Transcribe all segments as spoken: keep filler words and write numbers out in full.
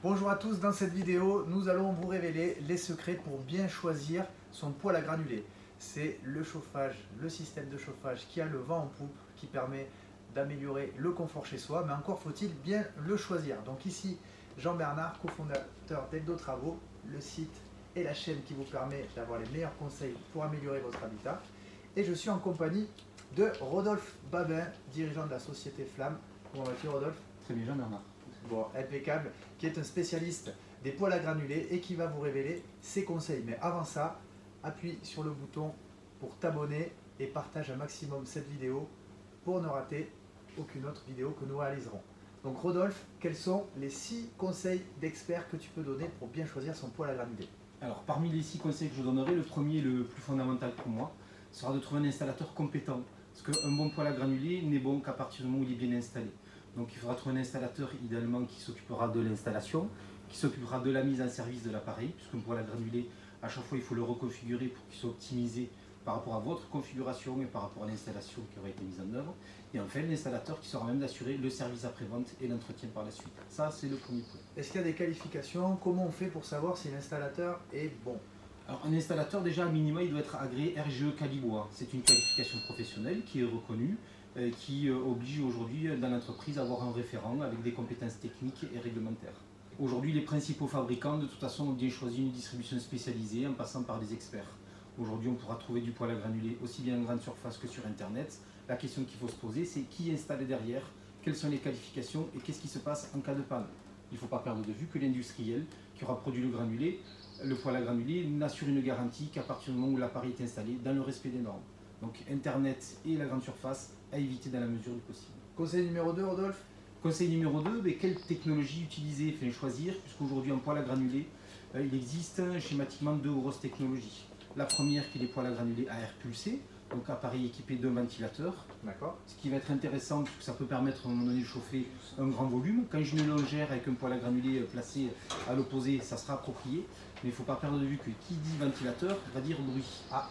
Bonjour à tous, dans cette vidéo, nous allons vous révéler les secrets pour bien choisir son poêle à granulés. C'est le chauffage, le système de chauffage qui a le vent en poupe, qui permet d'améliorer le confort chez soi, mais encore faut-il bien le choisir. Donc ici, Jean-Bernard, cofondateur d'Eldo Travaux, le site et la chaîne qui vous permet d'avoir les meilleurs conseils pour améliorer votre habitat. Et je suis en compagnie de Rodolphe Babin, dirigeant de la société Flamme. Comment vas-tu, Rodolphe? Très bien, Jean-Bernard. Bon, impeccable, qui est un spécialiste des poêles à granulés et qui va vous révéler ses conseils. Mais avant ça, appuie sur le bouton pour t'abonner et partage un maximum cette vidéo pour ne rater aucune autre vidéo que nous réaliserons. Donc Rodolphe, quels sont les six conseils d'experts que tu peux donner pour bien choisir son poêle à granulés? Alors, parmi les six conseils que je donnerai, le premier, le plus fondamental pour moi, sera de trouver un installateur compétent. Parce qu'un bon poêle à granulés n'est bon qu'à partir du moment où il est bien installé. Donc il faudra trouver un installateur idéalement qui s'occupera de l'installation, qui s'occupera de la mise en service de l'appareil, puisqu'un poêle à granulés, à chaque fois il faut le reconfigurer pour qu'il soit optimisé par rapport à votre configuration et par rapport à l'installation qui aura été mise en œuvre. Et enfin l'installateur qui sera même d'assurer le service après-vente et l'entretien par la suite. Ça c'est le premier point. Est-ce qu'il y a des qualifications? Comment on fait pour savoir si l'installateur est bon? Alors un installateur déjà à minima il doit être agréé R G E Calibois. C'est une qualification professionnelle qui est reconnue, euh, qui euh, oblige aujourd'hui dans l'entreprise à avoir un référent avec des compétences techniques et réglementaires. Aujourd'hui les principaux fabricants de toute façon ont bien choisi une distribution spécialisée en passant par des experts. Aujourd'hui on pourra trouver du poêle à granulés aussi bien en grande surface que sur internet. La question qu'il faut se poser c'est qui est installé derrière, quelles sont les qualifications et qu'est-ce qui se passe en cas de panne. Il ne faut pas perdre de vue que l'industriel qui aura produit le granulé, le poêle à granulés, n'assure une garantie qu'à partir du moment où l'appareil est installé dans le respect des normes. Donc internet et la grande surface à éviter dans la mesure du possible. Conseil numéro deux, Rodolphe? Conseil numéro deux, mais quelle technologie utiliser, enfin choisir, puisqu'aujourd'hui en poêle à granulés, euh, il existe schématiquement deux grosses technologies. La première qui est les poêles à granulés à air pulsé, donc appareil équipé d'un ventilateur. D'accord. Ce qui va être intéressant, parce que ça peut permettre à un moment donné de chauffer un grand volume. Quand j'ai une longère avec un poêle à granulés placé à l'opposé, ça sera approprié. Mais il ne faut pas perdre de vue que qui dit ventilateur va dire bruit. Ah,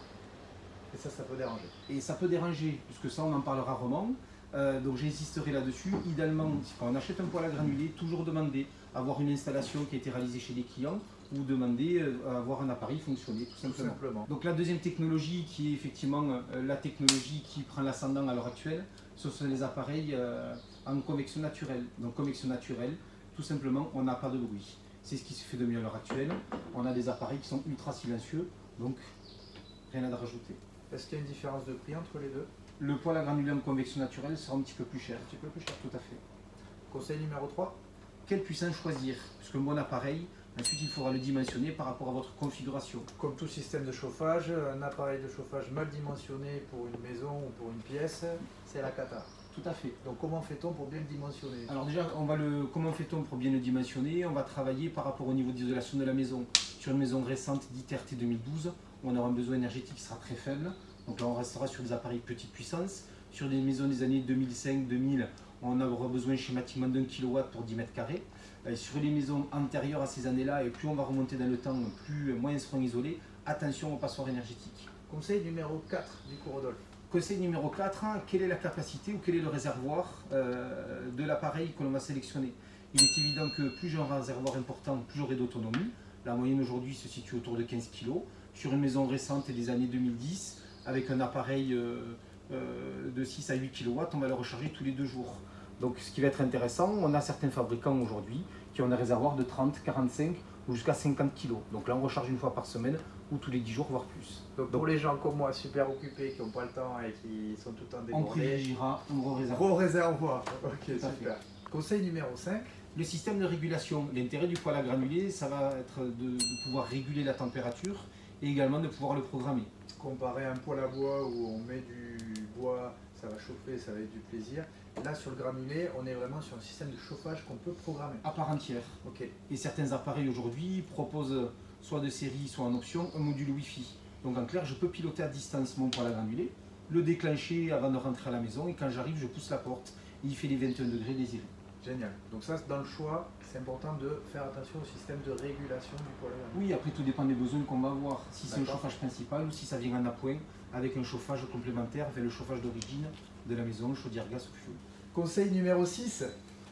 et ça, ça peut déranger. Et ça peut déranger, puisque ça on en parlera rarement. Euh, donc j'insisterai là-dessus. Idéalement, quand on achète un poêle à granulés, toujours demander à avoir une installation qui a été réalisée chez les clients ou demander à avoir un appareil fonctionner tout simplement. Tout simplement. Donc la deuxième technologie qui est effectivement euh, la technologie qui prend l'ascendant à l'heure actuelle, ce sont les appareils euh, en convection naturelle. Donc convection naturelle, tout simplement on n'a pas de bruit. C'est ce qui se fait de mieux à l'heure actuelle. On a des appareils qui sont ultra silencieux, donc rien à rajouter. Est-ce qu'il y a une différence de prix entre les deux? Le poêle à granulés en convection naturelle sera un petit peu plus cher. Un petit peu plus cher, tout à fait. Conseil numéro trois? Quelle puissance choisir? Puisque mon appareil, ensuite il faudra le dimensionner par rapport à votre configuration. Comme tout système de chauffage, un appareil de chauffage mal dimensionné pour une maison ou pour une pièce, c'est la cata. Tout à fait. Donc comment fait-on pour bien le dimensionner? Alors déjà, on va le, comment fait-on pour bien le dimensionner? On va travailler par rapport au niveau d'isolation de la maison. Sur une maison récente dite R T deux mille douze, on aura un besoin énergétique qui sera très faible. Donc là, on restera sur des appareils petite puissance. Sur des maisons des années deux mille cinq deux mille, on aura besoin schématiquement d'un kilowatt pour dix mètres carrés. Euh, sur les maisons antérieures à ces années-là, et plus on va remonter dans le temps, plus moins elles seront isolées. Attention aux passoires énergétiques. Conseil numéro quatre du coup, Rodolphe. Conseil numéro quatre, quelle est la capacité ou quel est le réservoir euh, de l'appareil que l'on va sélectionner? Il est évident que plus j'ai un réservoir important, plus j'aurai d'autonomie. La moyenne aujourd'hui se situe autour de quinze kilos. Sur une maison récente des années deux mille dix, avec un appareil euh, euh, de six à huit kilowatts, on va le recharger tous les deux jours. Donc ce qui va être intéressant, on a certains fabricants aujourd'hui qui ont des réservoirs de trente, quarante-cinq ou jusqu'à cinquante kilos. Donc là on recharge une fois par semaine ou tous les dix jours, voire plus. Donc, Donc pour les gens comme moi, super occupés, qui n'ont pas le temps et qui sont tout le temps débordés, on privilégiera un gros réservoir. Gros réservoir, ok, super. Conseil numéro cinq. Le système de régulation. L'intérêt du poêle à granulés, ça va être de, de pouvoir réguler la température et également de pouvoir le programmer. Comparé à un poêle à bois où on met du bois, ça va chauffer, ça va être du plaisir. Là sur le granulé, on est vraiment sur un système de chauffage qu'on peut programmer. À part entière. Okay. Et certains appareils aujourd'hui proposent soit de série, soit en option, un module Wi-Fi. Donc en clair, je peux piloter à distance mon poêle à granulés, le déclencher avant de rentrer à la maison et quand j'arrive, je pousse la porte et il fait les vingt et un degrés désirés. Génial. Donc ça, dans le choix, c'est important de faire attention au système de régulation du poêle à granulés. Oui, après tout dépend des besoins qu'on va avoir. Si c'est un chauffage principal ou si ça vient en appoint avec un chauffage complémentaire vers le chauffage d'origine de la maison, chaudière gaz ou fioul. Conseil numéro six.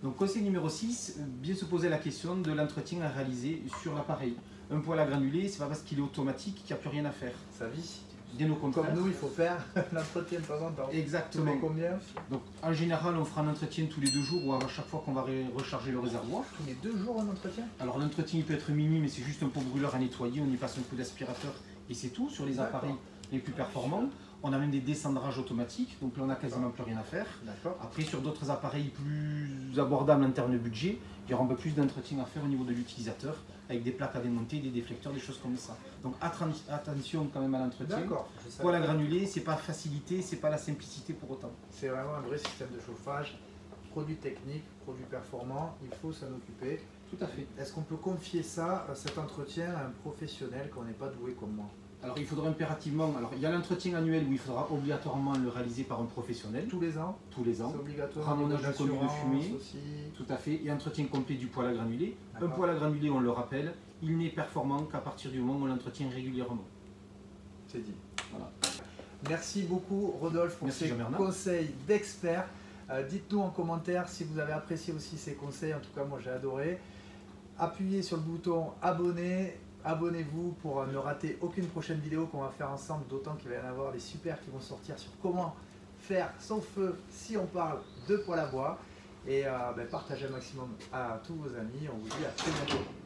Donc conseil numéro six, bien se poser la question de l'entretien à réaliser sur l'appareil. Un poêle à granulés, c'est pas parce qu'il est automatique qu'il n'y a plus rien à faire. Sa vie. Bien au contraire. Comme nous, il faut faire l'entretien de temps en temps. Exactement. Tous les combien? Donc en général, on fera un entretien tous les deux jours ou à chaque fois qu'on va recharger le réservoir. Tous les deux jours un entretien? Alors l'entretien il peut être minime, mais c'est juste un pot brûleur à nettoyer, on y passe un coup d'aspirateur et c'est tout sur les appareils les plus performants. On a même des descendrages automatiques, donc là on n'a quasiment plus rien à faire. Après sur d'autres appareils plus abordables en termes de budget, il y aura un peu plus d'entretien à faire au niveau de l'utilisateur, avec des plaques à démonter, des déflecteurs, des choses comme ça. Donc attention quand même à l'entretien. Poêle à granulés, c'est pas facilité, c'est pas la simplicité pour autant. C'est vraiment un vrai système de chauffage, produit technique, produit performant, il faut s'en occuper. Tout à fait. Est-ce qu'on peut confier ça, cet entretien, à un professionnel quand on n'est pas doué comme moi? Alors il faudra impérativement, alors il y a l'entretien annuel où il faudra obligatoirement le réaliser par un professionnel. Tous les ans? Tous les ans. C'est obligatoire. Ramenage du commis de fumée. Aussi. Tout à fait. Et entretien complet du poêle à granulés. Un poêle à granulés, on le rappelle, il n'est performant qu'à partir du moment où on l'entretient régulièrement. C'est dit. Voilà. Merci beaucoup Rodolphe pour Merci, ces conseils d'experts. Euh, Dites-nous en commentaire si vous avez apprécié aussi ces conseils. En tout cas, moi j'ai adoré. Appuyez sur le bouton abonner. Abonnez-vous pour ne rater aucune prochaine vidéo qu'on va faire ensemble, d'autant qu'il va y en avoir des super qui vont sortir sur comment faire son feu si on parle de poêle à bois. Et euh, ben, partagez un maximum à tous vos amis. On vous dit à très bientôt.